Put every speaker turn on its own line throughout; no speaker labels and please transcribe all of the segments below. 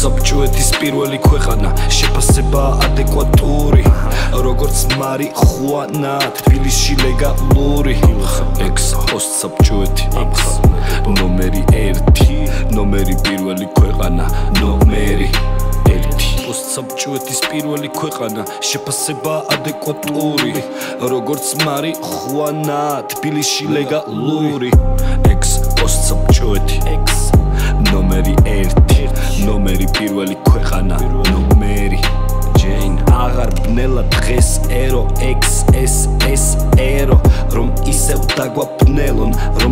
Postსაბჭოეთის პირველი ქვეყანა შეფასება ადეკვატური როგორც მარიხუანა თბილისში ლეგალური Ex-Postსაბჭოეთი ნომერი 1 ნომერი პირველი ქვეყანა ნომერი 1 Postსაბჭოეთის პირველი ქვეყანა შეფასება ადეკვატური როგორც მარიხუანა თბილისში ლეგალური Ex-Postსაბჭოეთი ნომერი 1 ნომერი პირველი ქვეყანა ნომერი ჯეინ აღარ ბნელა დღეს ერო XSS ერო რომ ისევ დაგვაბნელონ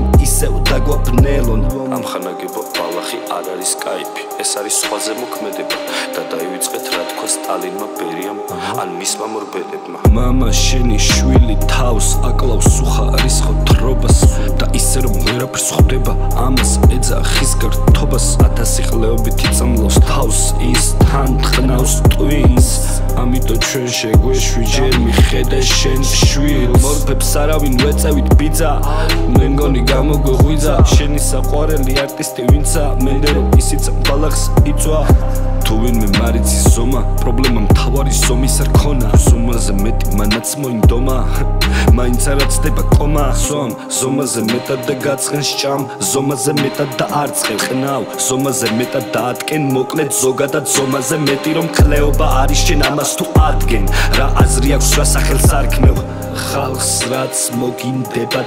ამხანაგებო ბალახი არ არის კაიფი ეს არის სხვაზე მოქმედება და დაივიწყეთ რა თქვა სტალინმა ბერიამ ან მისმა მორბედებმა მამა შენი შვილი თავს აკლავს სუხარის ხოთრობას და ისე რომ ვერაფერს ხვდება ამას ეძახის გართობას 1000 ყლეობით იწამლავს თავს ის თან ხნავს ტვინს ამიტომ ჩვენ შეგვეშვი ჯერ მიხედე შენ შვილს მორფებს არავინ ვეწევით ბიძა მე მგონი გამოგვიღვიძა შენი საყვარელი არტისტი ვინცა მენდე რომ ისიც ბალახს იწვა თუ ვინმე მარიცის ზომა პრობლემა მთავარი ზომის არ ქონა ზომაზე მეტი მანაც მოინდომა მაინც არა ცდება კომა ზომაზე მეტად და გაცხენს ჭამ ზომაზე მეტად და არ წხევ ხნავ ზომაზე მეტად დაატკენ მოკლედ ზოგადად ზომაზე მეტი რომ კლეობა არის შენ ამას თუ ადგენ რა აზრი აქვს რა სახელს არქმევ ხალხს რაც მოგინდება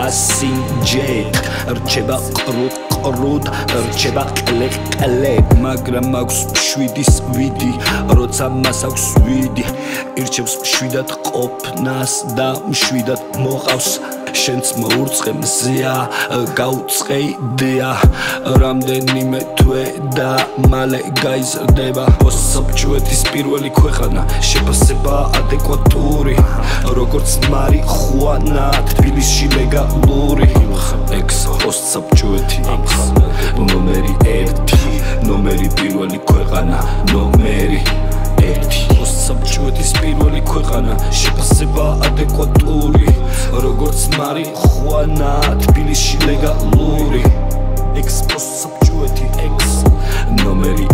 გასინჯეთ რჩება ყრუდ რჩება ყლე მაგრამ აქვს 7-ის ვიდი როცა მას აქვს ვიდი ირჩევს შვიდად ყოფნას და შვიდად მოყავს შენც მოურწყე მზეა გაუწყეიდეა რამდენიმე თვე და მალე გაიზრდება Postსაბჭოეთის პირველი ქვეყანა შეფასება ადეკვატური როგორც მარიხუანა თბილისში ლეგალური Ex-Postსაბჭოეთი ნომერი 1 ნომერი პირველი ქვეყანა ნომერი 1 Postსაბჭოეთის პირველი ქვეყანა შეფასება ადეკვატური როგორც მარიხუანა თბილისში ლეგალური Ex-Postსაბჭოეთი ნომერი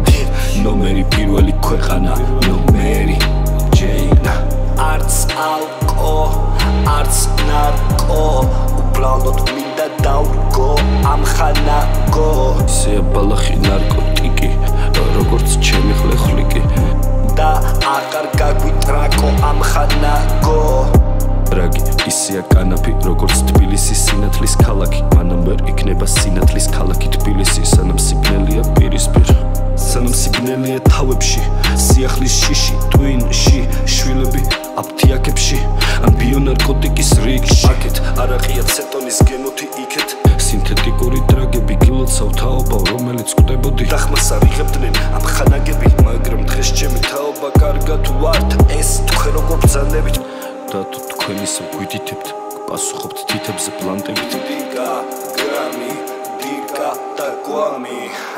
1 ნომერი პირველი ქვეყანა ნომერი ჯეინა არც ალკო არც ნარკო უბრალოდ მინდა დავრგო ამხანაგო ისეა ბალახი ნარკოტიკი როგორც ჩემი ხლეხლიკი და აღარ გაგვიტრაკო ამხანაგო რაგი ისეა კანაფი როგორც თბილისის სინათლის ქალაქი მანამ ვერ იქნება სინათლის ქალაქი თბილისი სანამ სიგნელია პირისპირ სანამ სიგნელია თავებში სიახლის შიში ტვინში შვილები აფთიაქებში ან ბიონარკოტიკის რიგში აქეთ არაყია ცეტონის გემოთი იქეთ სინთეტიკური დრაგები გილოცავ თაობა რომელიც კვდებოდი დახმას არ იღებდნენ ამხანაგები მაგრამ დღეს ჩემი თაობა კარგად ვართ ეს თქვენ როგორ ბრძანებით და თუ თქვენ ისე გვიდითებთ პასუხობთ თითებზე პლანტებით დიკა გრამი დიკა და გვამი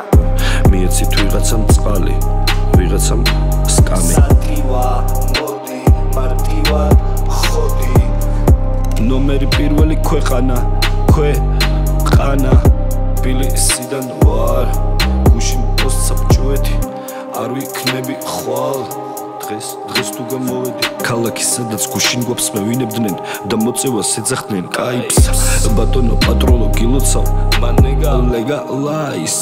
მიეცით ვიღაცამ წყალი ვიღაცამ სკამი სატივა მოდი მარტივად ხოდი ნომერი პირველი ქვეყანა თბილისიდან ვარ გუშინ Postსაბჭოეთი არ ვიქნები ხვალ დღეს თუ გამოვედი ქალაქი სადაც გუშინ გვაქვს მევინებდნენ და მოწევას ეძახდნენ კაიფს ბატონო პატროლო გილოცავ მანეგა ლეგალაის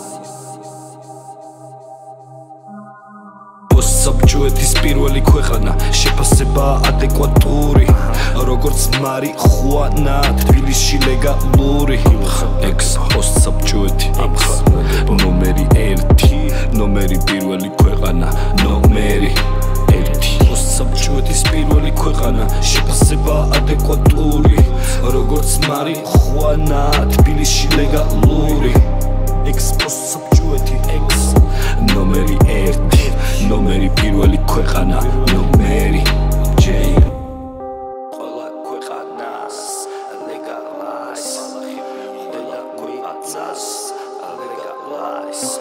Postსაბჭოეთის პირველი ქვეყანა შეფასება ადეკვატური როგორც მარიხუანა თბილისში ლეგალური Ex-Postსაბჭოეთი ნომერი 1 ნომერი პირველი ქვეყანა ნომერი 1 Postსაბჭოეთის პირველი ქვეყანა შეფასება ადეკვატური როგორც მარიხუანა თბილისში ლეგალური Ex-Postსაბჭოეთი ნომერი 1 ნომერი პირველი ქვეყანა ნომერი ჯეინ ყველა ქვეყანას ლეგალაიზ ყველა ქვეყანას ლეგალაიზ